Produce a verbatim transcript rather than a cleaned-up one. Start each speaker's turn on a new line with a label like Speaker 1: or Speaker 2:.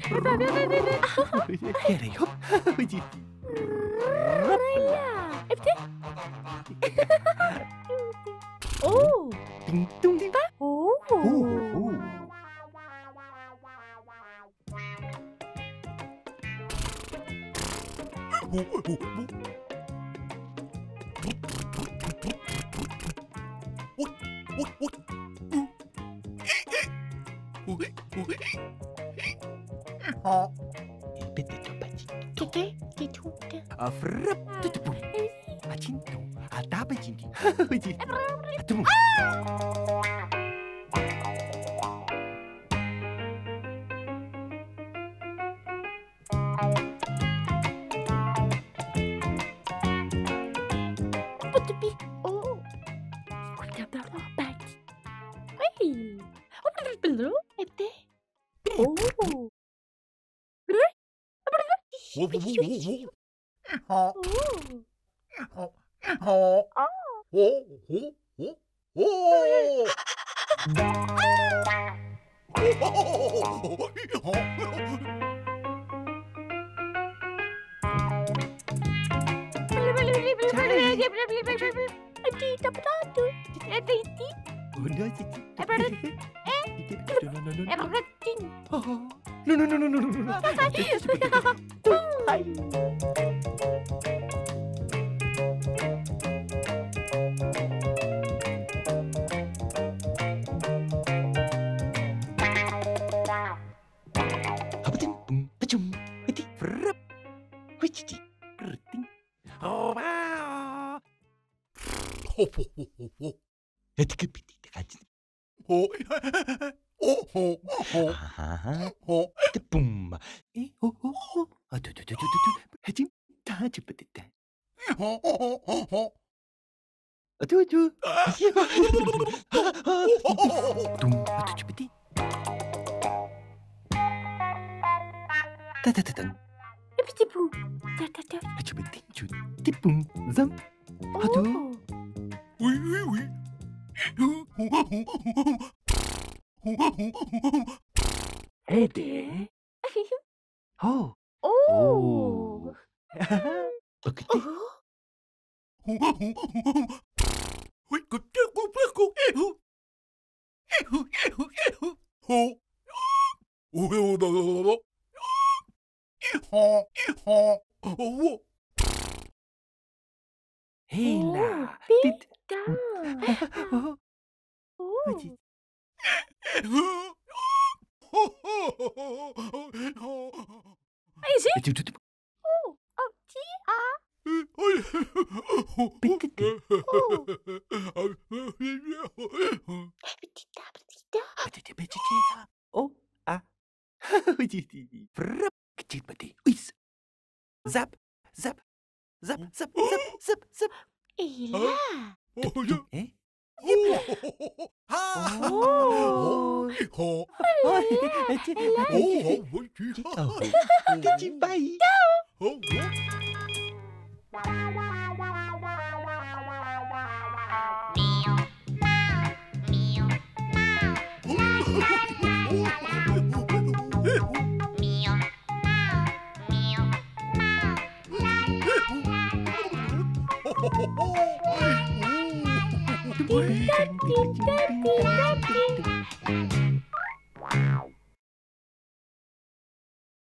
Speaker 1: Kere hop.
Speaker 2: Oh.
Speaker 1: Ding dong ding.
Speaker 2: Oh.
Speaker 1: Oh.
Speaker 2: Keke, kituka.
Speaker 1: Afrap tutupum. Acinto, atapa cinti. Atum.
Speaker 2: Putupi. Oh. Kuda back. Hey. What is below? Ete. Oh.
Speaker 1: No, no, no, no, no, no, no. Hai. Hapatim, bum, pacum, hiti, frap, wichiti, rting. Oh, wow. Ho, ho, ho, ho, ho. Hiti kepiti, dekajin. Ho, ho, ho, ho. Aha, ho, tepum. Eh, ho, ho, ho. Aduh, aduh, aduh, aduh, aduh. Hajim, tak cepat tak. Ho, ho, ho, ho. Aduh, aduh. Tum, aduh, cepat. Ta ta ta ta.
Speaker 2: Tipu. Tata.
Speaker 1: Cepat tinjut. Tipum, zam. Aduh. Oui, oui, oui. Ede. Oh.
Speaker 2: Oh.
Speaker 1: Oke. Hela. Tit. Oh.
Speaker 2: Is it? Oh. Oh. Tia.
Speaker 1: Petite.
Speaker 2: Petita. Petita.
Speaker 1: Petite, petite. Oh. Ah. Frap. Kecil peti. Uis. Zap. Zap. Zap. Zap. Zap. Zap. Zap.
Speaker 2: Ila.
Speaker 1: Eh?
Speaker 2: Oh.
Speaker 1: Kecil bayi.